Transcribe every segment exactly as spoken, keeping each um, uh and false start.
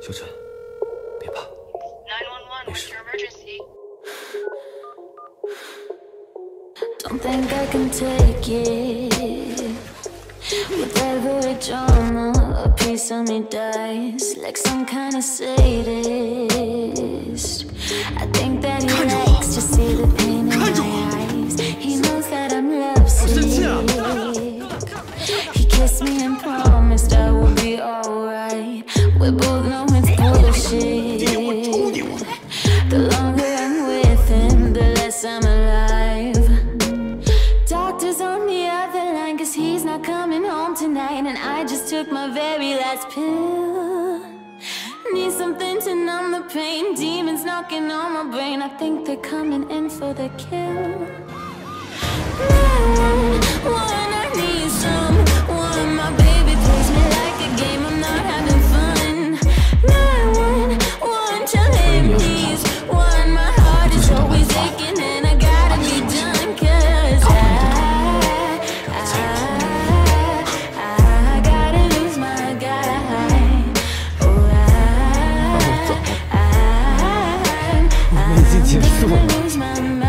修晨，别怕，没事。 Don't think I can take it. With every drama, a piece of me dies like some kind of sadist. I think that he likes to see the pain in my eyes. He knows that I'm lovesick. He kissed me and promised I would be alright. We both know it's bullshit. The longer I'm with him, the less I'm alive. Doctor's on the other line, cause he's not coming home tonight. And I just took my very last pill. Need something to numb the pain. Demons knocking on my brain. I think they're coming in for the kill. nine one one, I need someone. My baby plays me like a game, I'm not having fun. nine one one, tell him he's one. My heart is always aching and I gotta be done. Cause I, I, I gotta lose my guy. Oh, I, I, I'm gonna lose my mind.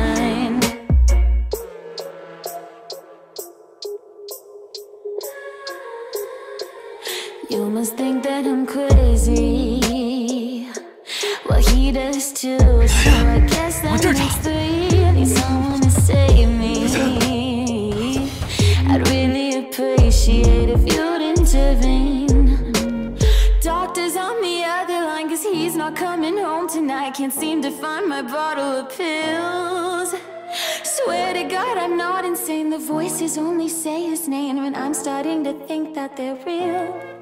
You must think that I'm crazy. Well, he does too. So I guess that makes three. I need someone to save me. I'd really appreciate if you'd intervene. Doctor's on the other line, cause he's not coming home tonight. Can't seem to find my bottle of pills. Swear to God I'm not insane. The voices only say his name, and I'm starting to think that they're real.